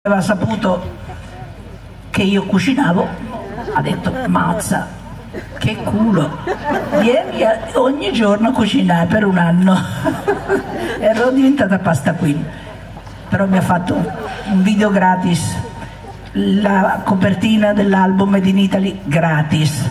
aveva saputo che io cucinavo, ha detto: mazza, che culo, vieni ogni giorno a cucinare per un anno. Ero diventata pasta queen, però mi ha fatto un video gratis, la copertina dell'album Made in Italy gratis,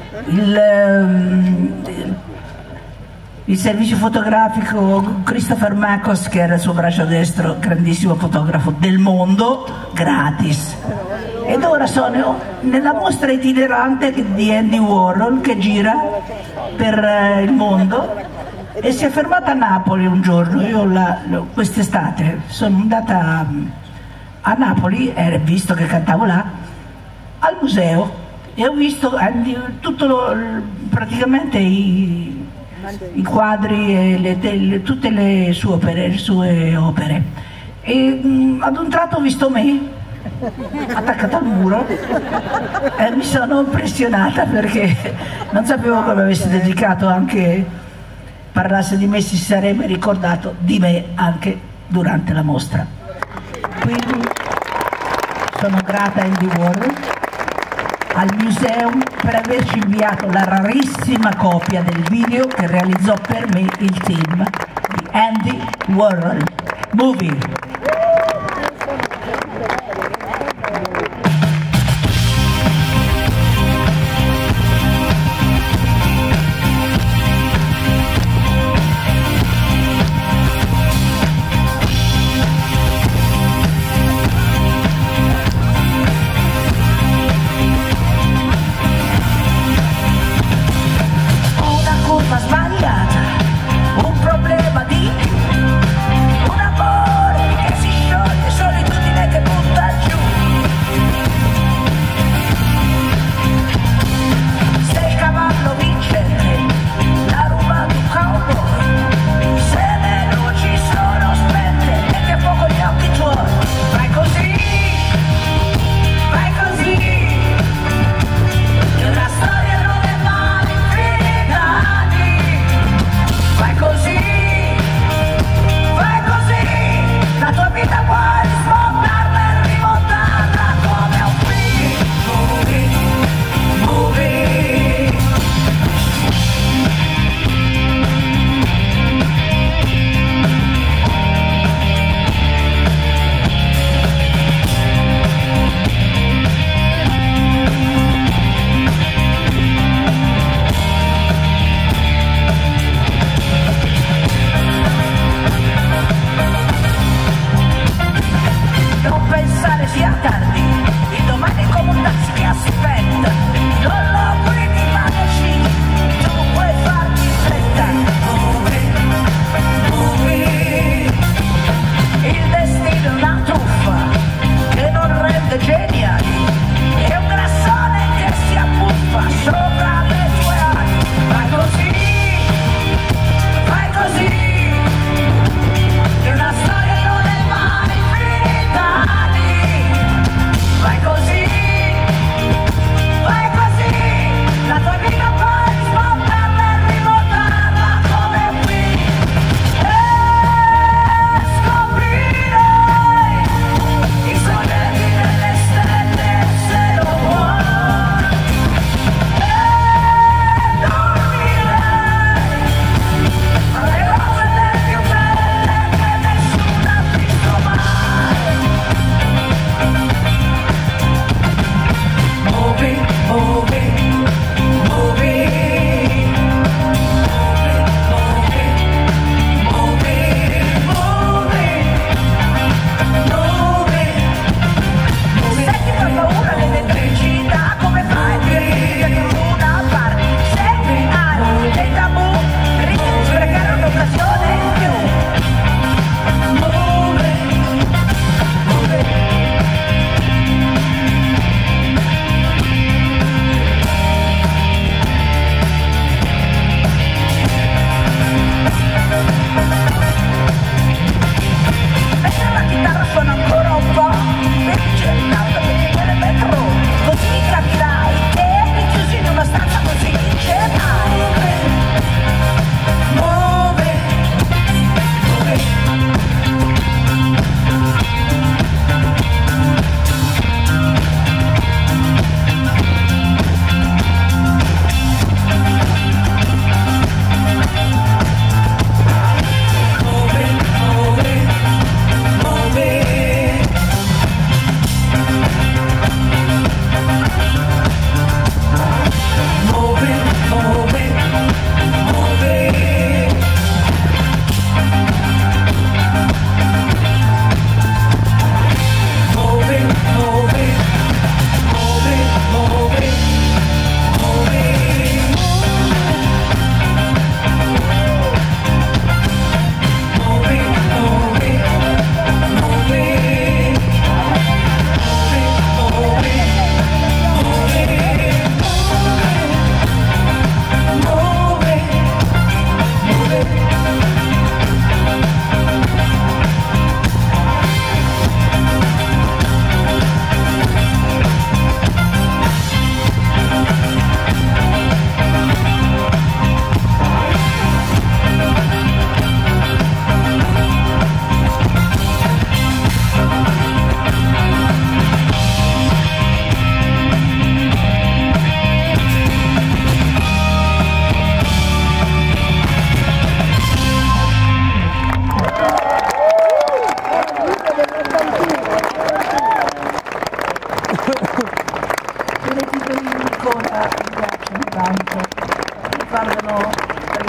il servizio fotografico Christopher Makos, che era il suo braccio destro, grandissimo fotografo del mondo, gratis. Ed ora sono nella mostra itinerante di Andy Warhol, che gira per il mondo, e si è fermata a Napoli un giorno. Io quest'estate sono andata a Napoli, visto che cantavo là, al museo, e ho visto praticamente i quadri e tutte le sue opere, e ad un tratto ho visto me attaccata al muro e mi sono impressionata, perché non sapevo che mi avesse dedicato, anche parlasse di me, si sarebbe ricordato di me anche durante la mostra. Quindi sono grata a Andy Warhol, al Museum, per averci inviato la rarissima copia del video che realizzò per me il team di Andy Warhol Movie.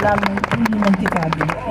drammi più indimenticabili.